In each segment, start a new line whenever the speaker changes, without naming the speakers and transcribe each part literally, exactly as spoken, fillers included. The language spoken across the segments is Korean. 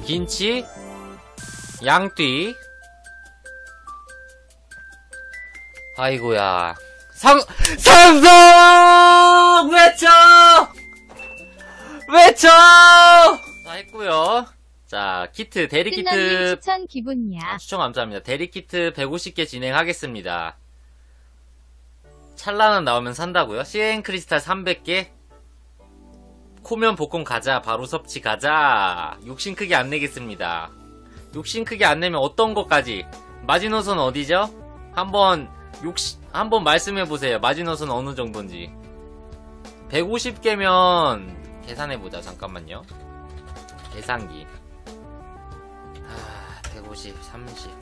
긴치, 양띠. 아이고야. 상, 상성! 외쳐! 외쳐! 자, 했고요. 자, 키트, 대리키트.
추천 기분이야.
추천 감사합니다. 대리키트 백오십 개 진행하겠습니다. 찰나는 나오면 산다고요? 씨엔 크리스탈 삼백 개? 코면 복권 가자. 바로 섭취 가자. 욕심 크게 안 내겠습니다. 욕심 크게 안 내면 어떤 것까지? 마지노선 어디죠? 한번 욕심 한번 말씀해보세요. 마지노선 어느 정도인지. 백오십 개면 계산해보자. 잠깐만요. 계산기. 아, 백오십, 삼십.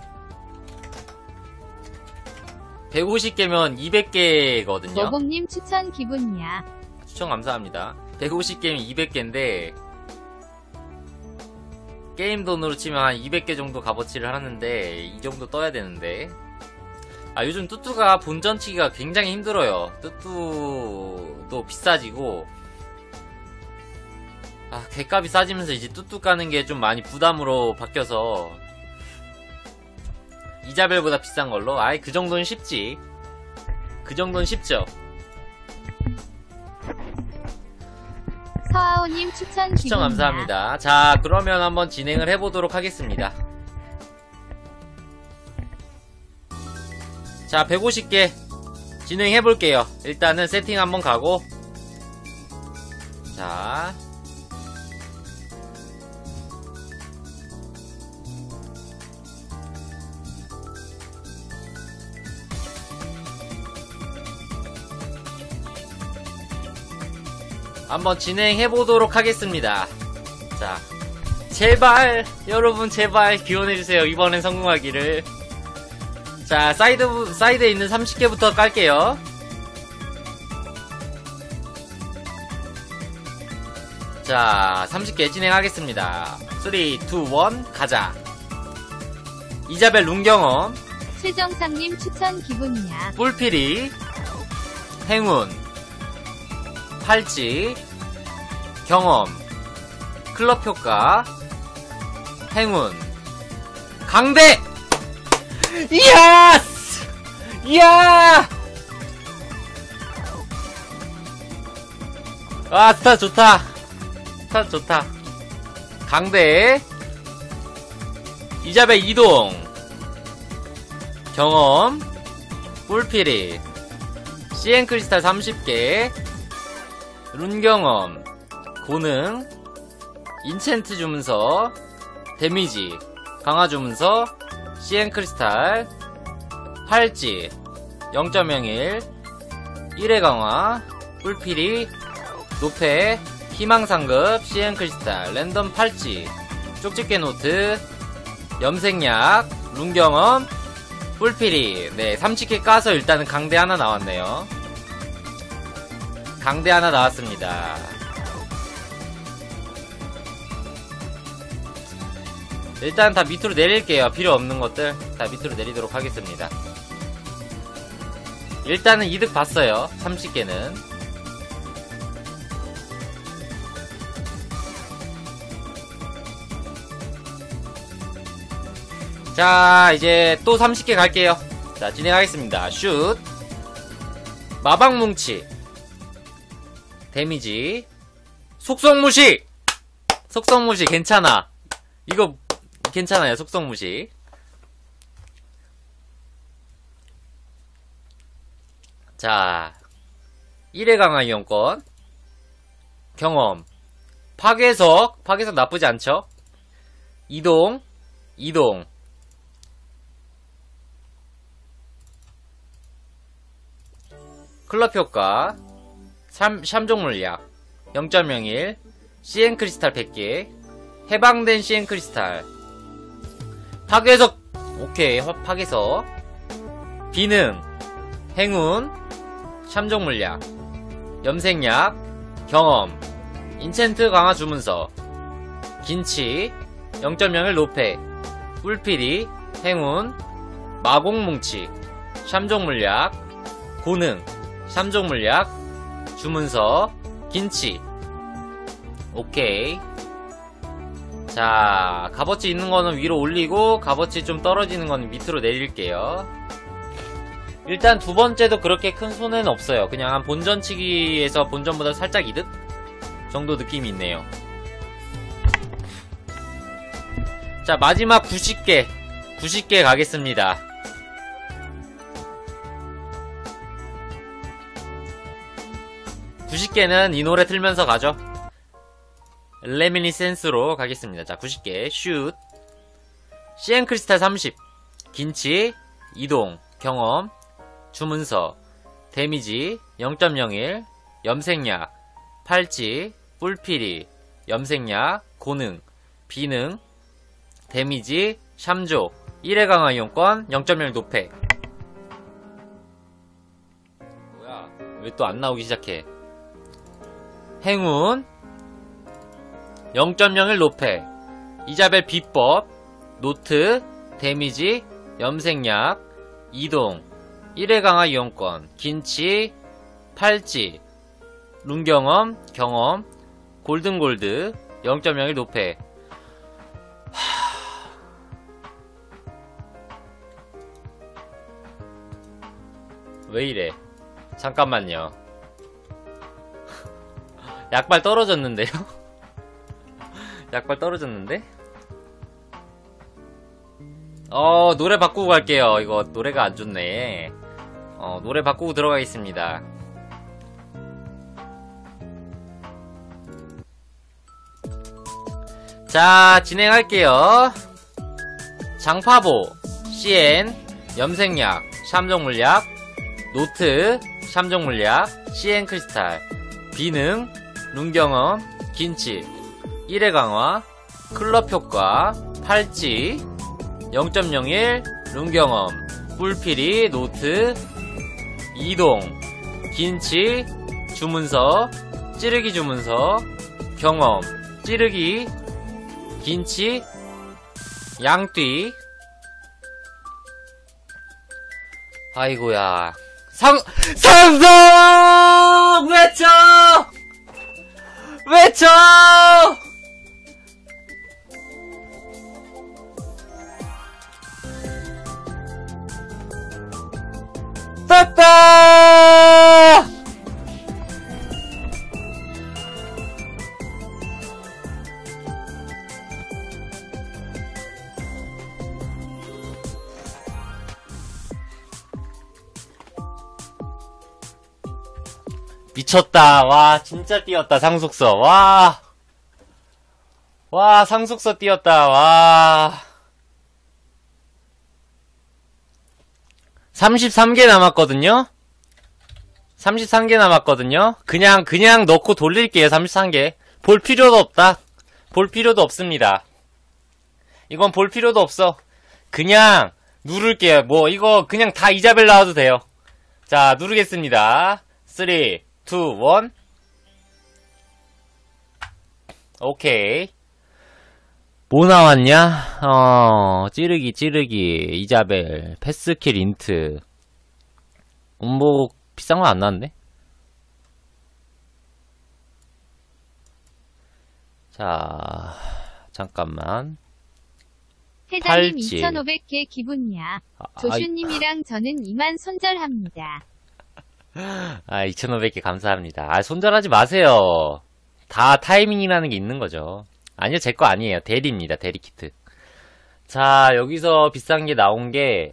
백오십 개면 이백 개거든요.
모봉님 추천 기분이야.
추천 감사합니다. 백오십 개면 이백 개인데 게임 돈으로 치면 한 이백 개 정도 값어치를 하는데 이 정도 떠야 되는데 아 요즘 뚜뚜가 본전치기가 굉장히 힘들어요. 뚜뚜도 비싸지고 아 객값이 싸지면서 이제 뚜뚜 까는 게 좀 많이 부담으로 바뀌어서 이자벨보다 비싼 걸로 아이 그 정도는 쉽지. 그 정도는 쉽죠.
서아오님 추천 기분이야.
추천 감사합니다. 자 그러면 한번 진행을 해보도록 하겠습니다. 자 백오십 개 진행해볼게요. 일단은 세팅 한번 가고 자 한번 진행해보도록 하겠습니다. 자 제발 여러분 제발 기원해주세요. 이번엔 성공하기를. 자 사이드, 사이드에 있는 삼십 개부터 깔게요. 자 삼십 개 진행하겠습니다. 삼, 이, 일 가자. 이자벨 룬경험
최정상님 추천 기분이야.
뿔피리 행운 팔찌 경험 클럽 효과 행운 강대. 이야! 이야! 아 스타 좋다. 스타 좋다. 강대 이자벨 이동 경험 뿔피리 씨엔 크리스탈 삼십 개 룬경험 고능 인챈트 주문서 데미지 강화 주문서 씨엔 크리스탈 팔찌 영 점 영일 일 회 강화 뿔피리 노페 희망상급 씨엔 크리스탈 랜덤 팔찌 쪽집게 노트 염색약 룬경험 뿔피리 네 삼십 개 까서 일단은 강대 하나 나왔네요. 강대 하나 나왔습니다. 일단 다 밑으로 내릴게요. 필요 없는 것들 다 밑으로 내리도록 하겠습니다. 일단은 이득 봤어요. 삼십 개는 자 이제 또 삼십 개 갈게요. 자 진행하겠습니다. 슛 마방뭉치 데미지 속성무시 속성무시 괜찮아. 이거 괜찮아요. 속성무시 자 일 회 강화 이용권 경험 파괴석 파괴석 나쁘지 않죠. 이동 이동 클럽 효과 샴종 물약 영 점 영일 씨엔 크리스탈 백 개 해방된 씨엔 크리스탈 파괴석 오케이 파괴석 비능 행운 샴종 물약 염색약 경험 인챈트 강화 주문서 긴치 영 점 영일 노페 뿔피리 행운 마공뭉치 샴종 물약 고능 샴종 물약 주문서 긴치 오케이 자, 값어치 있는 거는 위로 올리고 값어치 좀 떨어지는 거는 밑으로 내릴게요. 일단 두 번째도 그렇게 큰 손해는 없어요. 그냥 한 본전치기에서 본전보다 살짝 이득? 정도 느낌이 있네요. 자, 마지막 구십 개 구십 개 가겠습니다. 구십 개는 이 노래 틀면서 가죠. 레미니센스로 가겠습니다. 자, 구십 개 슛, 씨엔크리스탈 삼십, 긴치, 이동, 경험, 주문서, 데미지 영 점 영일, 염색약, 팔찌, 뿔피리, 염색약, 고능, 비능, 데미지, 샴조, 일 회 강화 이용권, 영 점 영 노패. 뭐야, 왜 또 안 나오기 시작해. 행운, 영 점 영일 노패, 이자벨 비법, 노트, 데미지, 염색약, 이동, 일 회 강화 이용권, 긴치, 팔찌, 룬경험, 경험, 골든골드, 영 점 영일 노패. 왜 이래? 잠깐만요. 약발 떨어졌는데요? 약발 떨어졌는데? 어, 노래 바꾸고 갈게요. 이거 노래가 안 좋네. 어, 노래 바꾸고 들어가겠습니다. 자, 진행할게요. 장파보, 씨엔, 염색약, 샴정물약, 노트, 샴정물약, 씨엔크리스탈, 비능, 룬경험, 긴치, 일 회 강화, 클럽 효과, 팔찌, 영 점 영일, 룬경험, 뿔피리, 노트, 이동, 긴치, 주문서, 찌르기 주문서, 경험, 찌르기, 긴치, 양띠. 아이고야. 상, 상성! 외쳐! 외쳐! 떴다! 미쳤다. 와, 진짜 뛰었다. 상속서. 와. 와, 상속서 뛰었다. 와. 삼십삼 개 남았거든요? 삼십삼 개 남았거든요? 그냥, 그냥 넣고 돌릴게요. 삼십삼 개. 볼 필요도 없다. 볼 필요도 없습니다. 이건 볼 필요도 없어. 그냥 누를게요. 뭐, 이거 그냥 다 이자벨 나와도 돼요. 자, 누르겠습니다. 삼, 이, 일. 오케이. 뭐 나왔냐? 어, 찌르기, 찌르기, 이자벨, 패스킬, 인트. 음, 뭐, 비싼 건 안 나왔네? 자, 잠깐만.
회장님
팔찌.
이천오백 개 기분이야.
아,
조슈님이랑 저는 이만 손절합니다.
아, 이천오백 개 감사합니다. 아, 손절하지 마세요. 다 타이밍이라는 게 있는 거죠. 아니요, 제 거 아니에요. 대리입니다. 대리 키트. 자, 여기서 비싼 게 나온 게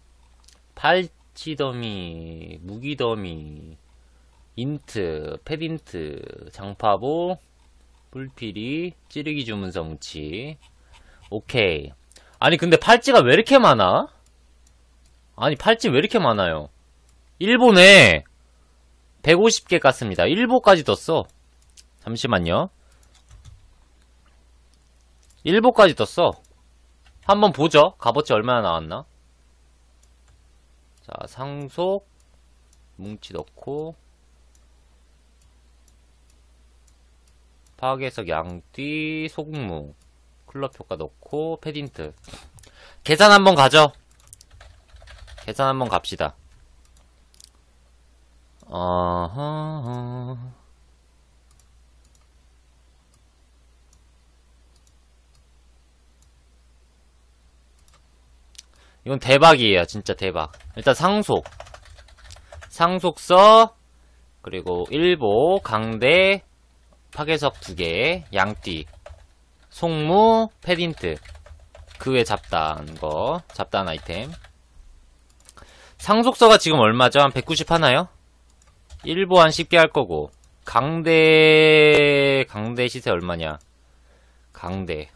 팔찌 더미, 무기 더미, 인트, 패딘트, 장파보, 뿔피리, 찌르기 주문서 뭉치. 오케이. 아니, 근데 팔찌가 왜 이렇게 많아? 아니, 팔찌 왜 이렇게 많아요? 일본에 백오십 개 깠습니다. 일보까지 떴어. 잠시만요. 일보까지 떴어. 한번 보죠. 값어치 얼마나 나왔나? 자, 상속 뭉치 넣고 파괴석 양띠 소국무 클럽 효과 넣고 패딘트. 계산 한번 가죠. 계산 한번 갑시다. 어허. 이건 대박이에요. 진짜 대박. 일단 상속. 상속서, 그리고 일보, 강대, 파괴석 두 개, 양띠, 송무, 패딘트. 그 외 잡단 거, 잡단 아이템. 상속서가 지금 얼마죠? 한 백구십 하나요? 일보 한 십 개 할 거고. 강대, 강대 시세 얼마냐? 강대.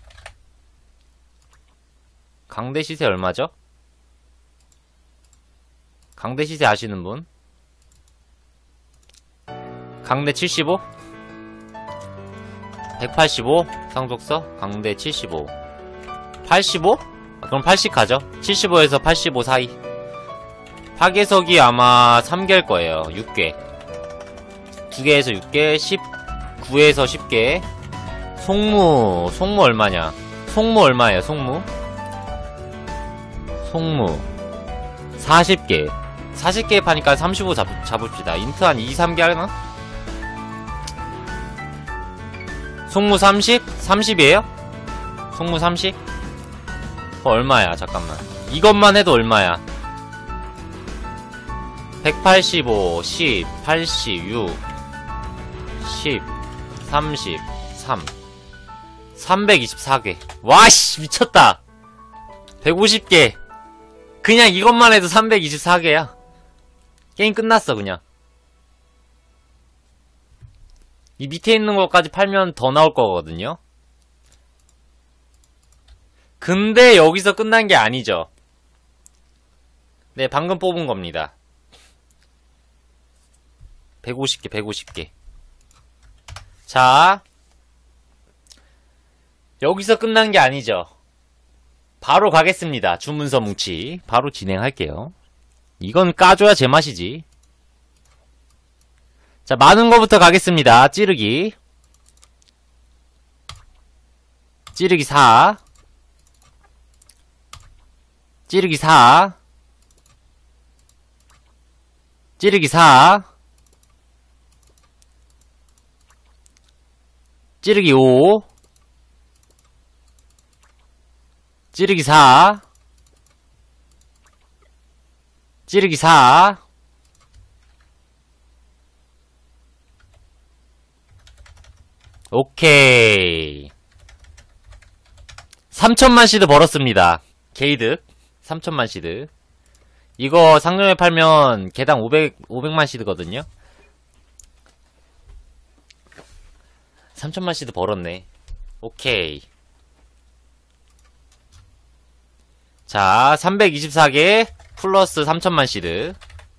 강대 시세 얼마죠? 강대 시세 아시는 분? 강대 칠십오? 백팔십오? 상속서? 강대 칠십오. 팔십오? 아, 그럼 팔십 가죠. 칠십오에서 팔십오 사이. 파괴석이 아마 삼 개일 거예요. 육 개. 두 개에서 육 개, 십구에서 십 개. 송무, 송무 얼마냐? 송무 얼마예요, 송무? 송무. 사십 개. 사십 개 파니까 삼십오 잡, 잡읍시다. 인트 한 이, 삼 개 하나? 송무 삼십? 삼십이에요? 송무 삼십? 어, 얼마야, 잠깐만. 이것만 해도 얼마야? 백팔십오, 십, 팔십, 육, 십, 삼십, 삼. 삼백이십사 개. 와씨, 미쳤다! 백오십 개. 그냥 이것만 해도 삼백이십사 개야. 게임 끝났어, 그냥. 이 밑에 있는 것까지 팔면 더 나올 거거든요. 근데 여기서 끝난 게 아니죠. 네, 방금 뽑은 겁니다. 백오십 개, 백오십 개. 자, 여기서 끝난 게 아니죠. 바로 가겠습니다. 주문서 뭉치. 바로 진행할게요. 이건 까줘야 제맛이지. 자, 많은 거부터 가겠습니다. 찌르기. 찌르기 사. 찌르기 사. 찌르기 사. 찌르기 오. 찌르기 사. 찌르기 사. 오케이. 삼천만 시드 벌었습니다. 게이득. 삼천만 시드. 이거 상점에 팔면 개당 오백, 오백만 시드거든요. 삼천만 시드 벌었네. 오케이. 자, 삼백이십사 개 플러스 삼천만 시드.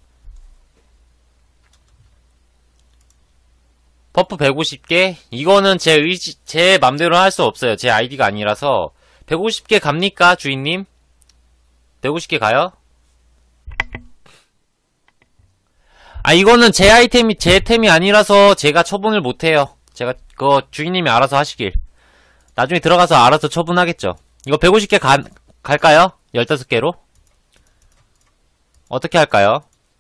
버프 백오십 개. 이거는 제 의지, 제 맘대로 할 수 없어요. 제 아이디가 아니라서. 백오십 개 갑니까, 주인님? 백오십 개 가요? 아, 이거는 제 아이템이, 제 템이 아니라서 제가 처분을 못해요. 제가, 그거 주인님이 알아서 하시길. 나중에 들어가서 알아서 처분하겠죠. 이거 백오십 개 가, 갈까요? 열다섯 개로? 어떻게 할까요?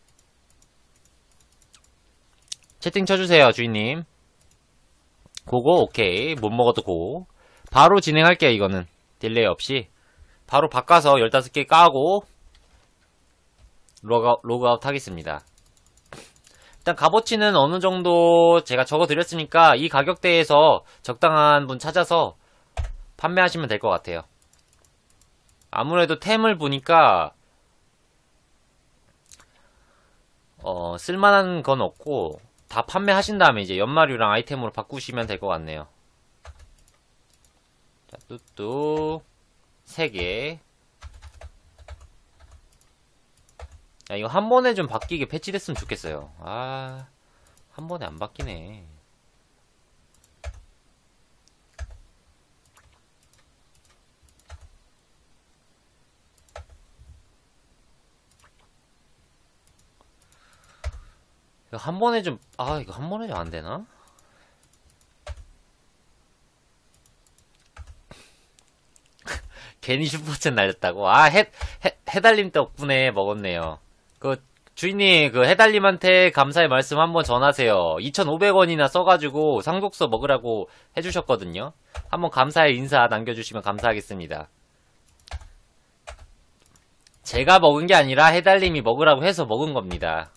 채팅 쳐주세요, 주인님. 고고, 오케이. 못 먹어도 고. 바로 진행할게요, 이거는. 딜레이 없이. 바로 바꿔서 열다섯 개 까고, 로그아웃, 로그아웃 하겠습니다. 일단 값어치는 어느 정도 제가 적어드렸으니까 이 가격대에서 적당한 분 찾아서 판매하시면 될 것 같아요. 아무래도 템을 보니까 어, 쓸만한 건 없고 다 판매하신 다음에 이제 연마류랑 아이템으로 바꾸시면 될 것 같네요. 자, 뚜뚜 세 개. 야, 이거 한 번에 좀 바뀌게 패치됐으면 좋겠어요. 아, 한 번에 안 바뀌네. 이거 한 번에 좀, 아, 이거 한 번에 좀 안 되나? 괜히 슈퍼챗 날렸다고? 아, 해, 해, 해달님 덕분에 먹었네요. 그, 주인님, 그 해달님한테 감사의 말씀 한번 전하세요. 이천오백 원이나 써가지고 상속서 먹으라고 해주셨거든요. 한번 감사의 인사 남겨주시면 감사하겠습니다. 제가 먹은 게 아니라 해달님이 먹으라고 해서 먹은 겁니다.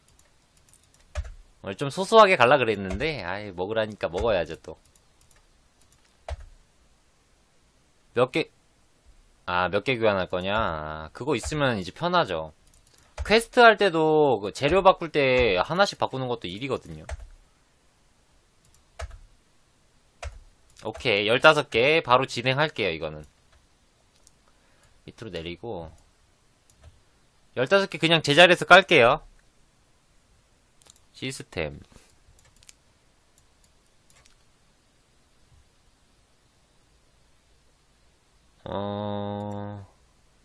오늘 좀 소소하게 갈라 그랬는데, 아이, 먹으라니까 먹어야죠, 또. 몇 개, 아, 몇 개 교환할 거냐? 아, 그거 있으면 이제 편하죠. 퀘스트 할 때도 그 재료 바꿀 때 하나씩 바꾸는 것도 일이거든요. 오케이, 열다섯 개 바로 진행할게요, 이거는. 밑으로 내리고. 열다섯 개 그냥 제자리에서 깔게요. 시스템. 어...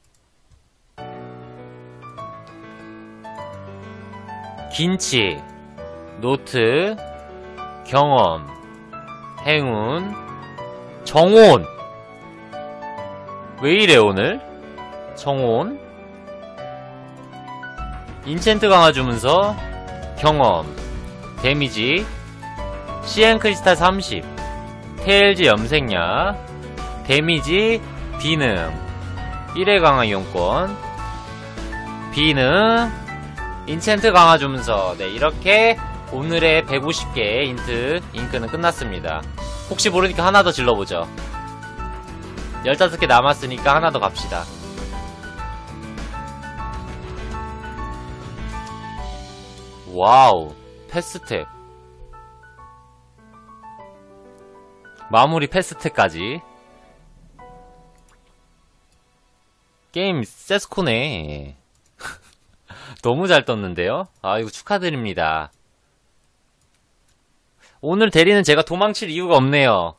긴치, 노트, 경험, 행운, 정온. 왜 이래 오늘? 정온, 인챈트 강화 주문서, 경험, 데미지, 시엔 크리스탈 삼십, 테일즈 염색약, 데미지, 비능, 일 회 강화 이용권, 비능, 인챈트 강화 주문서. 네, 이렇게 오늘의 백오십 개 인트 잉크는 끝났습니다. 혹시 모르니까 하나 더 질러보죠. 열다섯 개 남았으니까 하나 더 갑시다. 와우, 패스트택. 마무리 패스트택까지. 게임 세스코네. 너무 잘 떴는데요? 아, 이거 축하드립니다. 오늘 대리는 제가 도망칠 이유가 없네요.